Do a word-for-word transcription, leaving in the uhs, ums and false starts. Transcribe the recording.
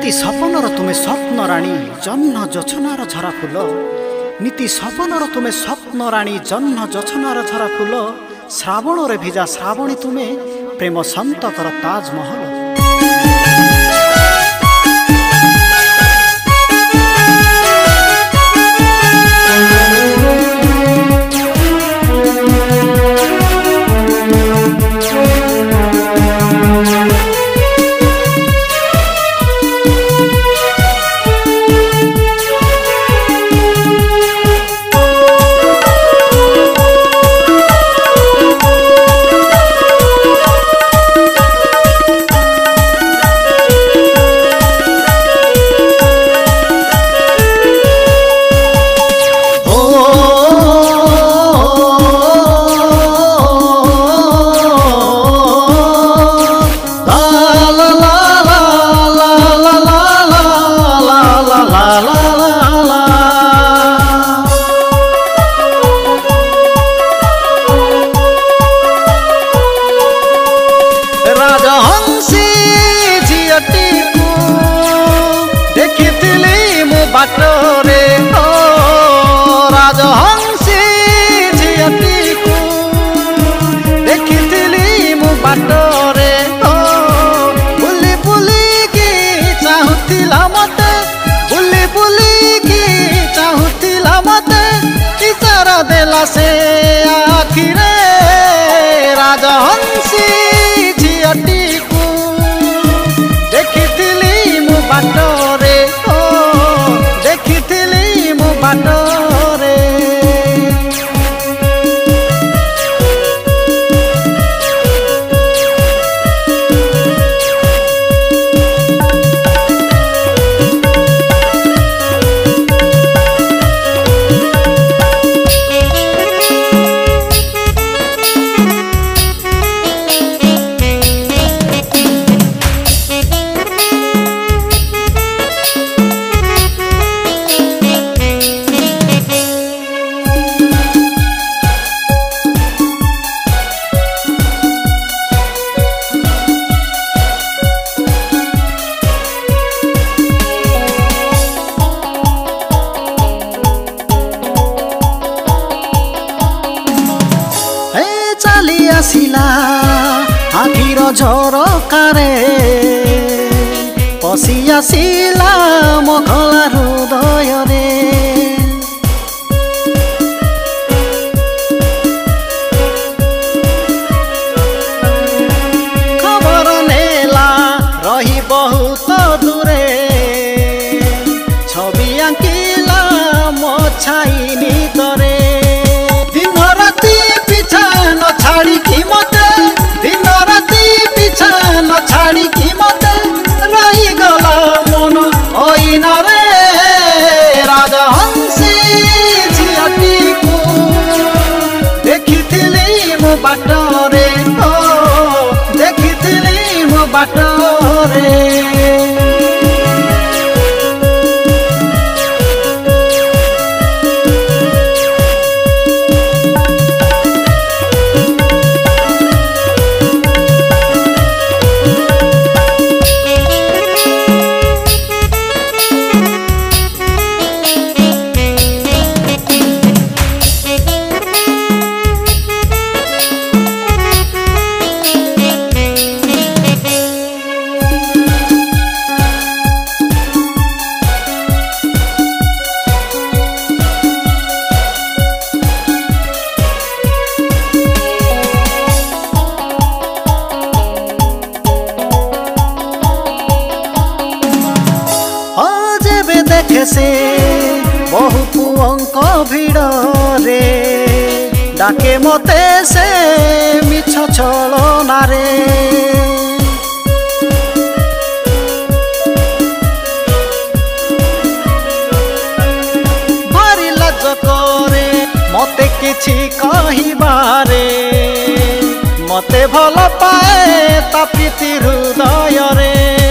नीति सपनर तुमे स्वप्न राणी जन्म जोछनार झरा फूल नीति सपनर तुमे स्वप्न राणी जन्म जोछनार झरा फूल श्रावण रे भिजा श्रावणी तुमे प्रेम संतकर ताजमहल। बाटरे ओ राजहंसी झियटी को देखिथिली मु बाटरे ओ बुली बुली की चाहुथिला मते बुली बुली की चाहुथिला मते इशारा देला से आखिरे राजहंसी झियटी को देखिथिली मु बाटरे बाटरे आसिला आखिर झरकारे पशि आसिला मखला हृदय रे खबर नेला रही बहुत दूरे छवि आंकिला मो छाई नितरे दिन राति पिछा न छाड़ी की मते दिन राति पिछा न छाड़ी की मते रही गला मन ओइन रे राजहंसी झियटी को देखिथिली मो बाटरे ओ देखिथिली मो बाटरे देखे से बहु पुअंक भिड़ रे डाके मते से मिछ छलना रे भारी लाज करे मते किछि कहिबारे मते भल पाए ता प्रीति हृदय रे